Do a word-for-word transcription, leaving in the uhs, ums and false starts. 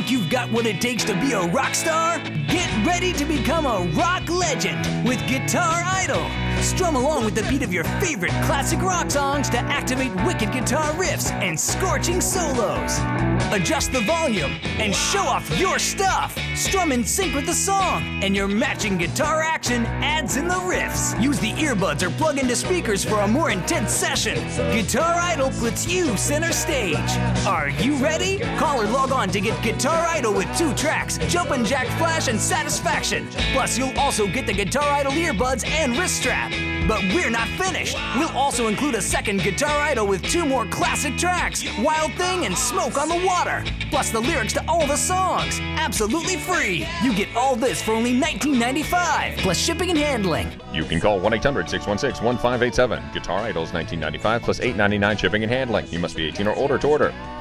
Think you've got what it takes to be a rock star? Get ready to become a rock legend with Guitar Idol. Strum along with the beat of your favorite classic rock songs to activate wicked guitar riffs and scorching solos. Adjust the volume and show off your stuff. Strum in sync with the song, and your matching guitar action adds in the riffs. Use the earbuds or plug into speakers for a more intense session. Guitar Idol puts you center stage. Are you ready? Call or log on to get Guitar Idol with two tracks, Jumpin' Jack Flash and Satisfaction. Plus, you'll also get the Guitar Idol earbuds and wrist strap. But we're not finished. We'll also include a second Guitar Idol with two more classic tracks, Wild Thing and Smoke on the Water, plus the lyrics to all the songs, absolutely free. You get all this for only nineteen ninety-five dollars, plus shipping and handling. You can call one eight hundred, six one six, one five eight seven. Guitar Idol's nineteen ninety-five dollars plus eight ninety-nine shipping and handling. You must be eighteen or older to order.